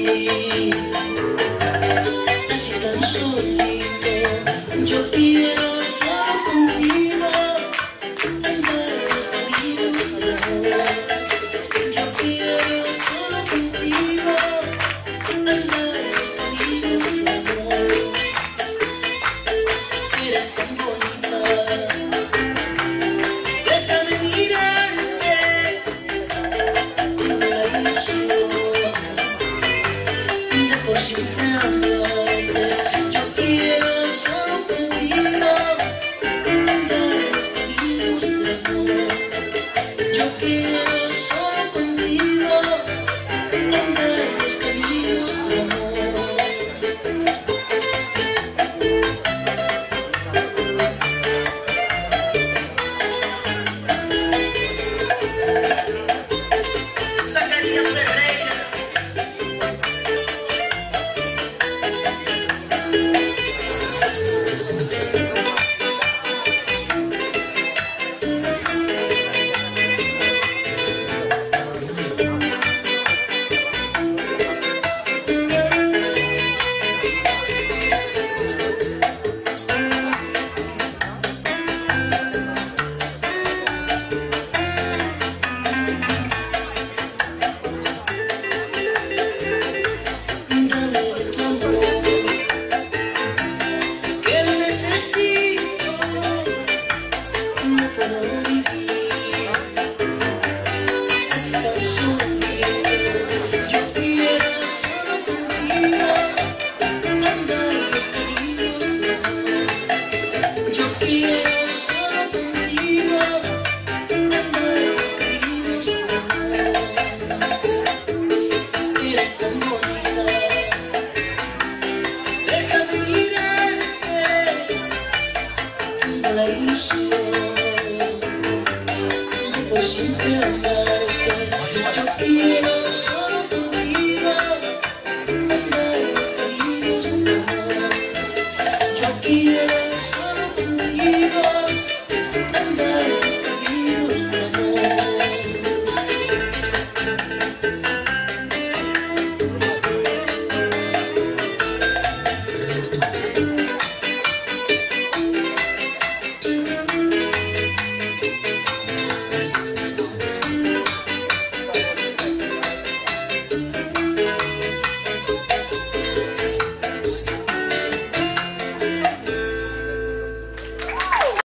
así tan solito. Yo quiero solo contigo andar los caminos del amor. Yo quiero solo contigo andar los caminos del amor. Eres tan bonita, déjame mirarte, tengo la ilusión de por siempre amarte. Yo quiero solo contigo andar los caminos del amor. Yo quiero solo contigo andar los caminos del amor. Eres tan bonita.